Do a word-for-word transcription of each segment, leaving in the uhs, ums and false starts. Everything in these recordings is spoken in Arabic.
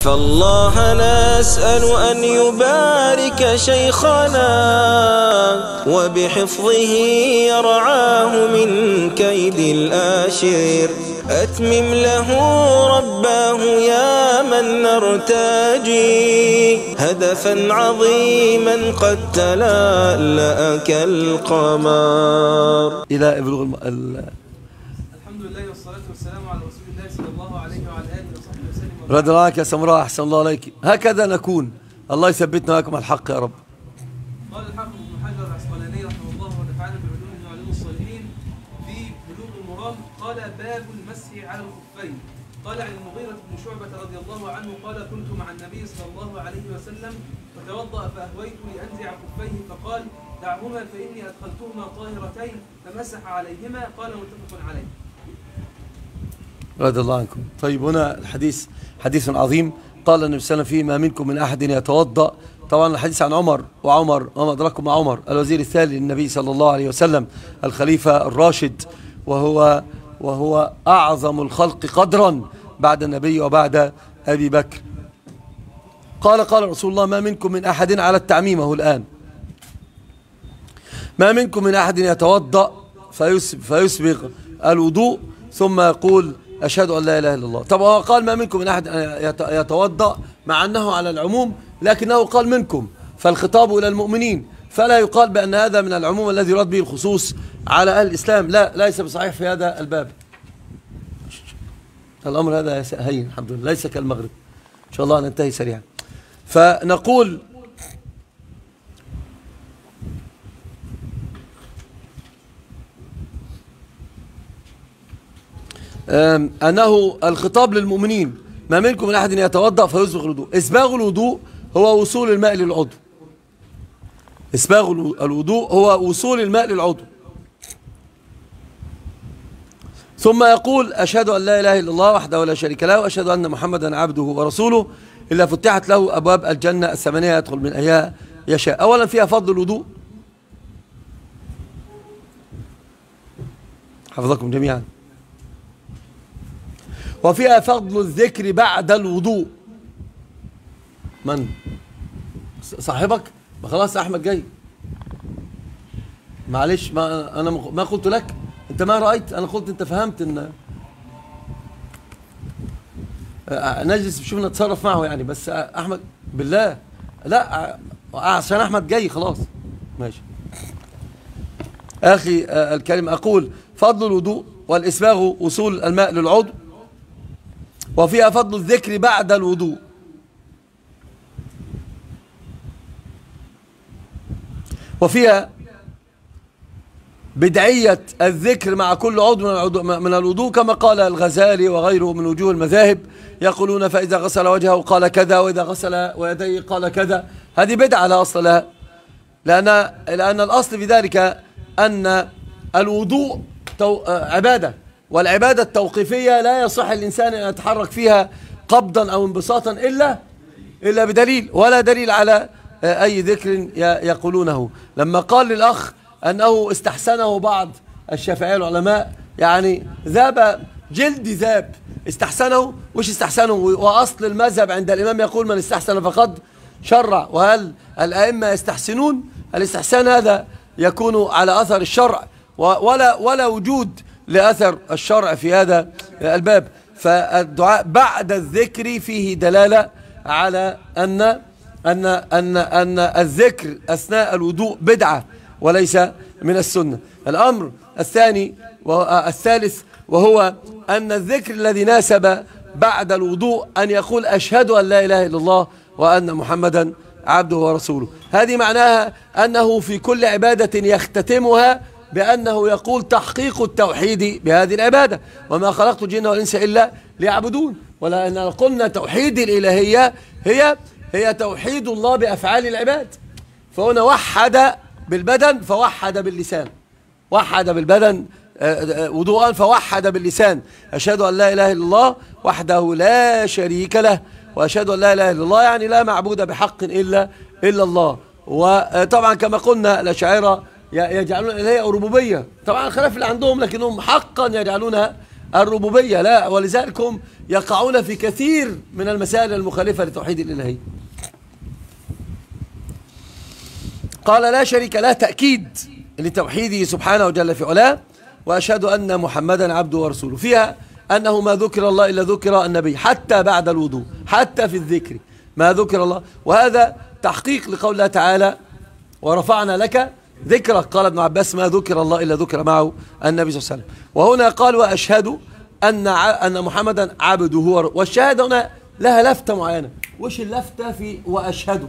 فالله نسأل أن يبارك شيخنا وبحفظه يرعاه من كيد الآشر. أتمم له رباه يا من نرتجي هدفا عظيما قد تلألأ كالقمر. إلى بلوغ الم... ال... الحمد لله والصلاة والسلام على رسول الله صلى الله عليه وعلى آله وصحبه وسلم. رضي الله عنك يا سمراء، أحسن الله عليك. هكذا نكون، الله يثبتنا وياكم على الحق يا رب. قال الحافظ ابن حجر العسقلاني رحمه الله ونفعنا بعلومه وعلوم الصالحين في بلوغ المرام، قال باب المسح على الخفين. قال عن المغيرة بن شعبة رضي الله عنه قال كنت مع النبي صلى الله عليه وسلم فتوضأ فأهويت لأنزع خفيه فقال دعهما فإني أدخلتهما طاهرتين فمسح عليهما. قال متفق عليه. رضي الله عنكم. طيب هنا الحديث حديث عظيم. قال النبي صلى الله عليه وسلم فيه ما منكم من أحد يتوضأ. طبعا الحديث عن عمر، وعمر وما أدراكم مع عمر الوزير الثاني للنبي صلى الله عليه وسلم، الخليفة الراشد، وهو وهو أعظم الخلق قدرا بعد النبي وبعد أبي بكر. قال قال رسول الله ما منكم من أحد، على التعميمه الآن، ما منكم من أحد يتوضأ فيسبغ الوضوء ثم يقول أشهد أن لا إله إلا الله. طب هو قال ما منكم من أحد يتوضأ مع أنه على العموم، لكنه قال منكم، فالخطاب إلى المؤمنين، فلا يقال بأن هذا من العموم الذي يراد به الخصوص على أهل الإسلام. لا، ليس بصحيح في هذا الباب. الأمر هذا هين الحمد لله، ليس كالمغرب. إن شاء الله ننتهي سريعا. فنقول أنه الخطاب للمؤمنين ما منكم من أحد يتوضأ فيسبغ الوضوء. إسباغ الوضوء هو وصول الماء للعضو. إسباغ الوضوء هو وصول الماء للعضو، ثم يقول أشهد أن لا إله إلا الله وحده لا شريك له وأشهد أن محمدا عبده ورسوله، إلا فتحت له أبواب الجنة الثمانية يدخل من أيها يشاء. أولا فيها فضل الوضوء، حفظكم جميعا، وفيها فضل الذكر بعد الوضوء. من صاحبك؟ ما خلاص أحمد جاي، معلش، ما أنا ما قلت لك، أنت ما رأيت، أنا قلت أنت فهمت إن نجلس شوف نتصرف معه يعني. بس أحمد بالله، لا عشان أحمد جاي خلاص ماشي. أخي الكريم، أقول فضل الوضوء والإسباغ وصول الماء للعضو، وفيها فضل الذكر بعد الوضوء، وفيها بدعية الذكر مع كل عضو من الوضوء، كما قال الغزالي وغيره من وجوه المذاهب، يقولون فإذا غسل وجهه قال كذا، وإذا غسل ويديه قال كذا. هذه بدعة لا أصل لها، لأن, لأن الأصل في ذلك أن الوضوء عبادة، والعبادة التوقيفية لا يصح الإنسان أن يتحرك فيها قبضا أو انبساطا إلا إلا بدليل، ولا دليل على أي ذكر يقولونه. لما قال للأخ أنه استحسنه بعض الشافعية العلماء، يعني ذاب جلد ذاب، استحسنه، وش استحسنه؟ وأصل المذهب عند الإمام يقول من استحسن فقد شرع. وهل الأئمة يستحسنون؟ الاستحسان هذا يكون على أثر الشرع، ولا ولا وجود لأثر الشرع في هذا الباب. فالدعاء بعد الذكر فيه دلالة على أن أن أن أن الذكر أثناء الوضوء بدعة وليس من السنة. الأمر الثاني والثالث وهو أن الذكر الذي ناسب بعد الوضوء أن يقول أشهد أن لا إله إلا الله وأن محمدا عبده ورسوله. هذه معناها أنه في كل عبادة يختتمها بأنه يقول تحقيق التوحيد بهذه العبادة، وما خلقت الجن والإنس إلا ليعبدون. ولأن قلنا توحيد الإلهية هي هي توحيد الله بأفعال العباد. فهنا وحد بالبدن فوحد باللسان، وحد بالبدن وضوءا فوحد باللسان، أشهد أن لا إله إلا الله وحده لا شريك له وأشهد أن لا إله إلا الله، يعني لا معبود بحق إلا إلا الله. وطبعا كما قلنا الأشاعرة يجعلون الإلهية ربوبية، طبعا الخلاف اللي عندهم، لكنهم حقا يجعلونها الربوبية، لا، ولذلك هم يقعون في كثير من المسائل المخالفة لتوحيد الإلهية. قال لا شريك له تأكيد لتوحيده سبحانه جل في علاه، وأشهد أن محمدا عبده ورسوله. فيها أنه ما ذكر الله إلا ذكر النبي حتى بعد الوضوء، حتى في الذكر ما ذكر الله، وهذا تحقيق لقول الله تعالى ورفعنا لك ذكرك. قال ابن عباس ما ذكر الله إلا ذكر معه النبي صلى الله عليه وسلم. وهنا قال وأشهد أن أن محمدا عبده، والشهادة هنا لها لفتة معينة. وش اللفتة في وأشهد؟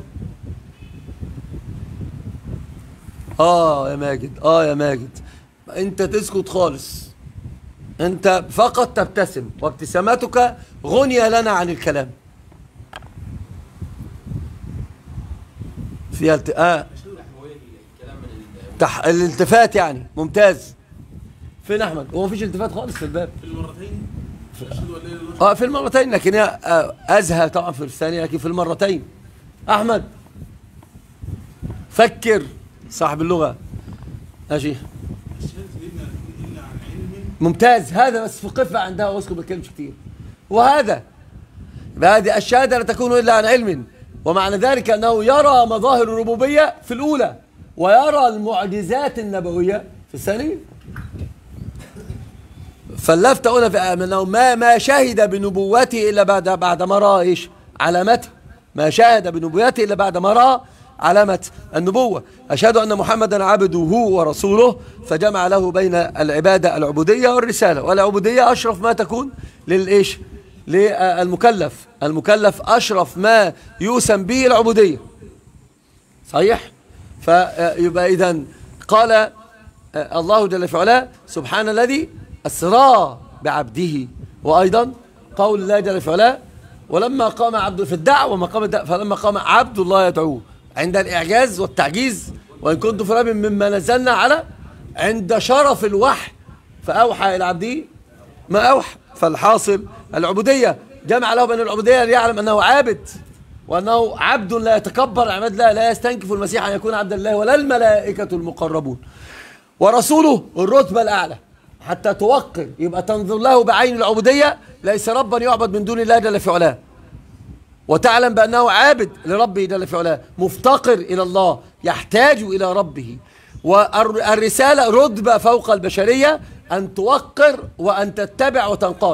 آه يا ماجد، آه يا ماجد، أنت تسكت خالص، أنت فقط تبتسم، وابتساماتك غنية لنا عن الكلام. فيها الت... آه. تح... الالتفات يعني ممتاز. فين أحمد؟ هو مفيش التفات خالص في الباب. في المرتين اه في المرتين، لكن هي أزهى طبعا في الثانية، لكن في المرتين. أحمد فكر صاحب اللغة. ماشي ممتاز، هذا بس في قفة عندها واسكت ما بتكلمش كتير. وهذا هذه الشهادة لا تكون إلا عن علم، ومعنى ذلك أنه يرى مظاهر الربوبية في الأولى ويرى المعجزات النبوية في الثانية. فاللفتة هنا في أنه ما ما شهد بنبوته إلا بعد بعد ما رأى إيش؟ علامته. ما شهد بنبوته إلا بعد ما رأى علامة النبوة. أشهد أن محمدا عبده ورسوله، فجمع له بين العبادة العبودية والرسالة. والعبودية أشرف ما تكون للإيش؟ للمكلف. المكلف أشرف ما يوسم به العبودية. صحيح؟ فيبقى إذن قال الله جل في علاه سبحان الذي أسرى بعبده. وأيضا قول الله جل في علاه ولما قام عبد في الدعوة وما قام الدعوة فلما قام عبد الله يدعوه، عند الإعجاز والتعجيز وإن كنت في ريب مما نزلنا على، عند شرف الوحي فأوحى إلى عبده ما أوحى. فالحاصل العبودية جمع له بين العبودية ليعلم أنه عابد، وأنه عبد لا يتكبر عن عباد الله، لا يستنكف المسيح أن يكون عبد الله ولا الملائكة المقربون. ورسوله الرتبة الأعلى حتى توقر، يبقى تنظر له بعين العبودية، ليس ربا يعبد من دون الله جل في علاه، وتعلم بأنه عابد لربه جل في علاه، مفتقر إلى الله، يحتاج إلى ربه. والرسالة رتبة فوق البشرية، أن توقر وأن تتبع وتنقاد.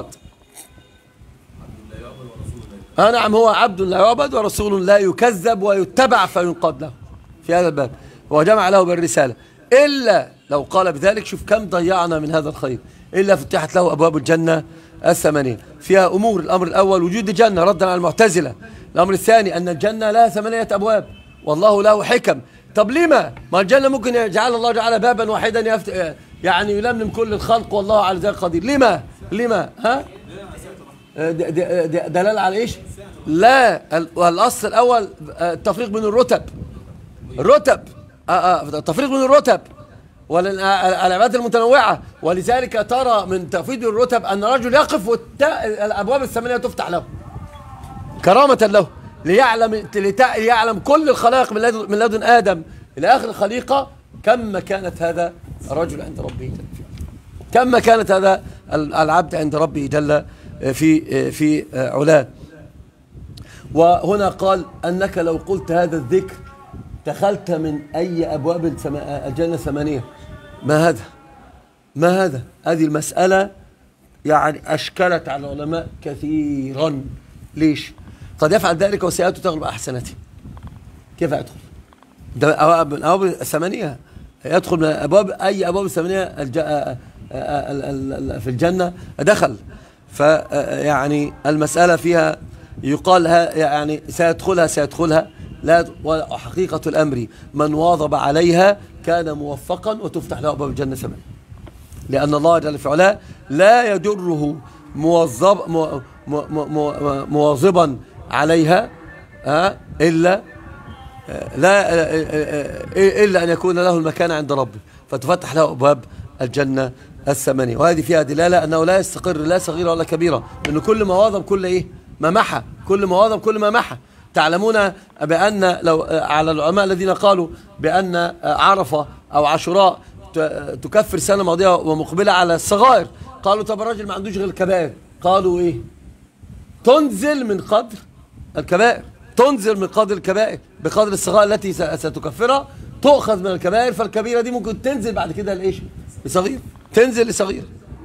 آه نعم، هو عبد لا يعبد ورسول لا يكذب ويتبع فينقاد له في هذا الباب. وجمع له بالرسالة، إلا لو قال بذلك شوف كم ضيعنا من هذا الخير. إلا فتحت له أبواب الجنة الثمانية، فيها أمور. الأمر الأول وجود الجنة ردا على المعتزلة. الأمر الثاني أن الجنة لها ثمانية أبواب والله له حكم. طب لما؟ ما الجنة ممكن يجعل الله جعل بابا واحدا يفت... يعني يلملم كل الخلق والله على ذلك قدير. لما؟ لما؟ ها؟ دلالة على إيش؟ لا، الأصل الأول التفريق بين الرتب. الرتب التفريق بين الرتب والعبادات المتنوعة. ولذلك ترى من تفويض الرتب أن رجل يقف والأبواب الثمانية تفتح له كرامة له، ليعلم ليعلم كل الخلائق من لدن آدم إلى آخر الخليقة كم مكانت هذا الرجل عند ربه جل كم مكانت هذا العبد عند ربه جل في في علاه. وهنا قال أنك لو قلت هذا الذكر دخلت من أي أبواب الجنة ثمانية. ما هذا؟ ما هذا؟ هذه المسألة يعني أشكلت على العلماء كثيرا. ليش؟ قد يفعل ذلك وسيئاته تغلب أحسناته. كيف يدخل؟ ده من أبواب الثمانية، يدخل من أبواب أي أبواب الثمانية في الجنة دخل. فيعني المسألة فيها يقال يعني سيدخلها سيدخلها لا. وحقيقة الأمر من واظب عليها كان موفقا وتفتح له أبواب الجنة ثمانية، لأن الله جل في علاه لا يجره موظب مواظبا عليها إلا لا إلا أن يكون له المكان عند ربه فتفتح له أبواب الجنة الثمانية. وهذه فيها دلالة أنه لا يستقر لا صغيرة ولا كبيرة، لأنه كل ما واظب كل إيه ما محى، كل ما واظب كل ما محى. تعلمون بأن لو على العلماء الذين قالوا بأن عرفة أو عاشوراء تكفر سنة ماضية ومقبلة على الصغائر، قالوا طب الراجل ما عندوش غير الكبائر، قالوا إيه تنزل من قدر الكبائر، تنزل من قدر الكبائر بقدر الصغائر التي ستكفرها تؤخذ من الكبائر، فالكبيرة دي ممكن تنزل بعد كده لإيش؟ لصغير، تنزل لصغير.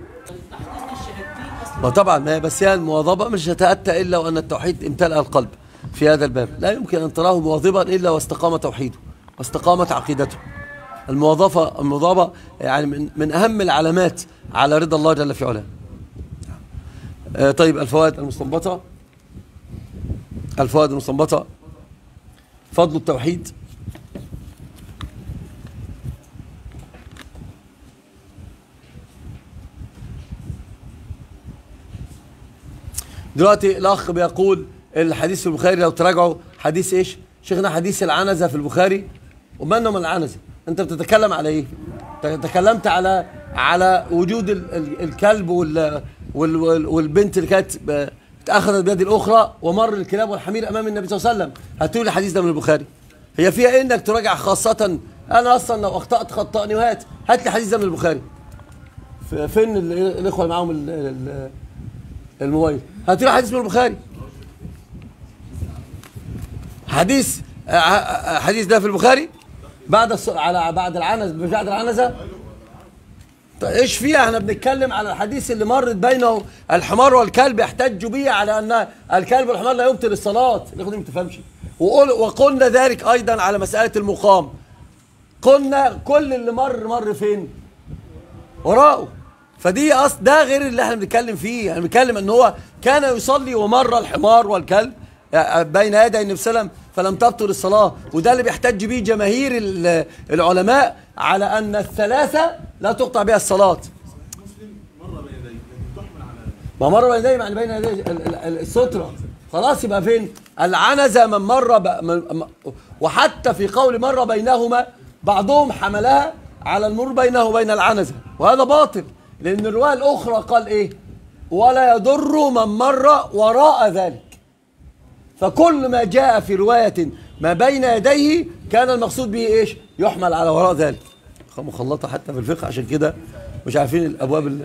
وطبعا ما بس هي المواظبة مش هتأتى إلا وأن التوحيد امتلأ القلب في هذا الباب، لا يمكن أن تراه مواظبا إلا واستقام توحيده واستقامت عقيدته. المواظبة المواظبة يعني من, من أهم العلامات على رضا الله جل في علاه. آه طيب الفوائد المستنبطة، الفوائد المستنبطة: فضل التوحيد، دلوقتي الأخ بيقول الحديث في البخاري لو تراجعوا حديث إيش؟ شيخنا حديث العنزة في البخاري، ومن من العنزة؟ أنت بتتكلم على إيه؟ تكلمت على على وجود ال ال الكلب وال وال والبنت اللي كانت اتأخذت بيد الأخرى ومر الكلاب والحمير أمام النبي صلى الله عليه وسلم. هاتوا لي الحديث ده من البخاري. هي فيها إيه إنك تراجع خاصة؟ أنا أصلا لو أخطأت خطأني وهات، هات لي الحديث ده من البخاري. فين الإخوة اللي معاهم الموبايل؟ هاتوا لي حديث من البخاري. حديث حديث ده في البخاري بعد على بعد العنزة، مش بعد العنزة. ايش فيها؟ احنا بنتكلم على الحديث اللي مرت بينه الحمار والكلب يحتج به على ان الكلب والحمار لا يبطل الصلاه. الاخوه دي ما تفهمش. وقلنا ذلك ايضا على مساله المقام. قلنا كل اللي مر مر فين؟ وراءه. فدي اصل ده غير اللي احنا بنتكلم فيه. يعني بنتكلم ان هو كان يصلي ومر الحمار والكلب بين يدي النبي صلى الله عليه وسلم فلم تبطل الصلاه، وده اللي بيحتج به جماهير العلماء على ان الثلاثه لا تقطع بها الصلاه. ما مر بين يديه يعني بين يديه الستره، خلاص يبقى فين؟ العنزه من مر وحتى في قول مر بينهما بعضهم حملها على المر بينه وبين العنزه، وهذا باطل لان الروايه الاخرى قال ايه؟ ولا يضر من مر وراء ذلك. فكل ما جاء في رواية ما بين يديه كان المقصود به ايش؟ يحمل على وراء ذلك. مخلطة حتى في الفقه، عشان كده مش عارفين الابواب اللي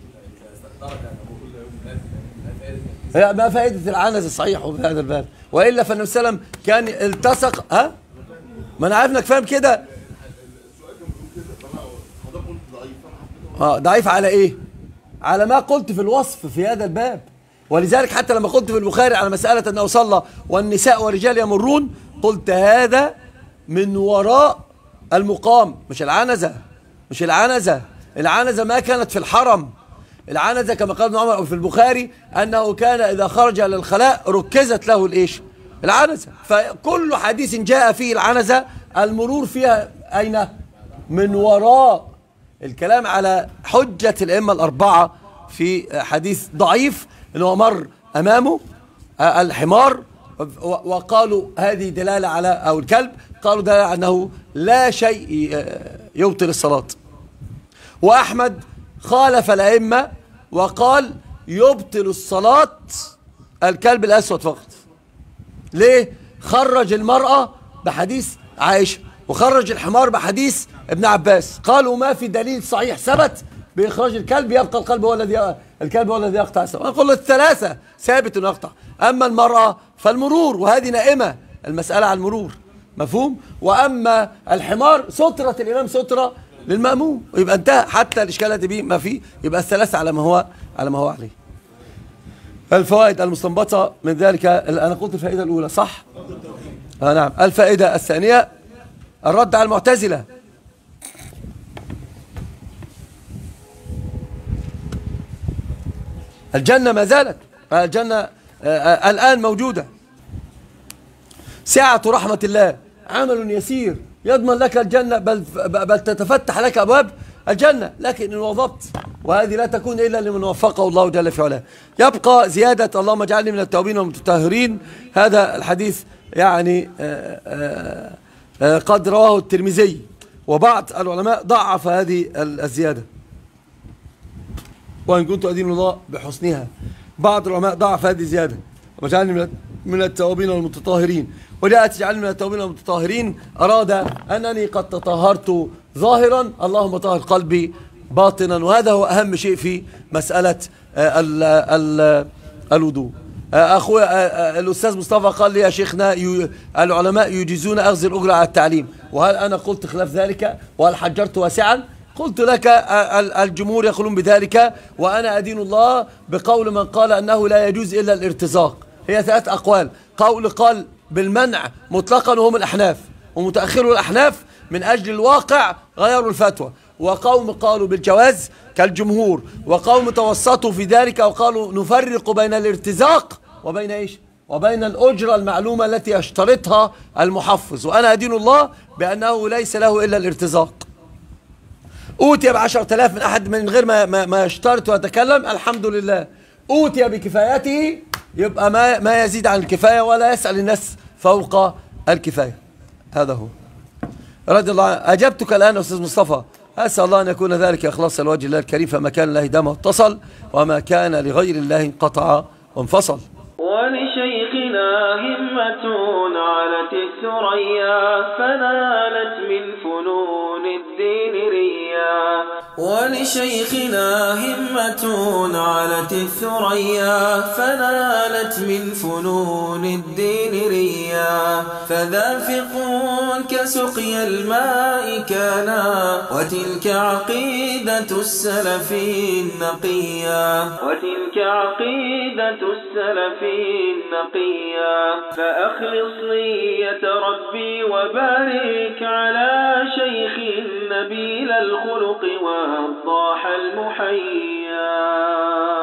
هي ما فائدة العنز الصحيح في هذا الباب، والا فالنبي صلى الله عليه وسلم كان التصق. ها؟ ما انا عارف انك فاهم كده. اه ضعيف على ايه؟ على ما قلت في الوصف في هذا الباب. ولذلك حتى لما قلت في البخاري على مسألة أنه صلى والنساء والرجال يمرون، قلت هذا من وراء المقام، مش العنزة. مش العنزة. العنزة ما كانت في الحرم. العنزة كما قال ابن عمر في البخاري أنه كان إذا خرج للخلاء ركزت له الإيش؟ العنزة. فكل حديث جاء فيه العنزة المرور فيها أين؟ من وراء. الكلام على حجة الأئمة الأربعة في حديث ضعيف انه مر امامه الحمار وقالوا هذه دلاله على او الكلب، قالوا دلاله على انه لا شيء يبطل الصلاه. واحمد خالف الائمه وقال يبطل الصلاه الكلب الاسود فقط. ليه؟ خرج المراه بحديث عائشه وخرج الحمار بحديث ابن عباس، قالوا ما في دليل صحيح ثبت بإخراج الكلب، يبقى القلب هو الذي الكلب هو الذي يقطع الصلاة. نقول الثلاثة ثابت انه يقطع، أما المرأة فالمرور، وهذه نائمة، المسألة على المرور، مفهوم؟ وأما الحمار سترة الإمام سترة للمأموم، ويبقى انتهى. حتى الإشكالات دي ما فيه، يبقى الثلاثة على ما هو على ما هو عليه. الفوائد المستنبطة من ذلك، أنا قلت الفائدة الأولى صح؟ آه نعم. الفائدة الثانية الرد على المعتزلة. الجنة ما زالت، الجنة الآن موجودة. سعة رحمة الله، عمل يسير يضمن لك الجنة، بل, بل تتفتح لك أبواب الجنة، لكن إن وظبت، وهذه لا تكون إلا لمن وفقه الله جل في علاه. يبقى زيادة اللهم اجعلني من التوابين والمتطهرين. هذا الحديث يعني آآ آآ قد رواه الترمذي، وبعض العلماء ضعف هذه الزيادة، وإن كنت أدين الله بحسنها. بعض العلماء ضعف هذه الزيادة، وجعلني من التوابين والمتطهرين. وجاءت تجعلني من التوابين والمتطهرين أراد أنني قد تطهرت ظاهرا، اللهم طهر قلبي باطنا، وهذا هو أهم شيء في مسألة ال ال الوضوء. أخوي الأستاذ مصطفى قال لي يا شيخنا العلماء يجيزون أخذ الأجرة على التعليم، وهل أنا قلت خلاف ذلك؟ وهل حجرت واسعا؟ قلت لك الجمهور يقولون بذلك، وأنا أدين الله بقول من قال أنه لا يجوز إلا الارتزاق. هي ثلاث أقوال، قول قال بالمنع مطلقا وهم الأحناف، ومتأخروا الأحناف من أجل الواقع غيروا الفتوى، وقوم قالوا بالجواز كالجمهور، وقوم توسطوا في ذلك وقالوا نفرق بين الارتزاق وبين إيش؟ وبين الأجرة المعلومة التي يشترطها المحفظ، وأنا أدين الله بأنه ليس له إلا الارتزاق. أوتي بعشرة آلاف من أحد من غير ما, ما, ما يشترط ويتكلم، الحمد لله. أوتي بكفايته، يبقى ما, ما يزيد عن الكفاية ولا يسأل الناس فوق الكفاية. هذا هو رضي الله عنه. أجبتك الآن أستاذ مصطفى، أسأل الله أن يكون ذلك إخلاص الوجه الله الكريم، فما كان الله دام اتصل، وما كان لغير الله انقطع وانفصل. ولشيخنا همة علت الثريا، فنالت من فنون الدين ريا. ولشيخنا همة علت الثريا، فنالت من فنون الدين ريا. فذافق كسقي الماء كانا، وتلك عقيدة السلف النقيا. وتلك عقيدة السلف النقيا. فأخلص نية ربي وبارك على شيخ نبيل الخلق والضاح المحيا.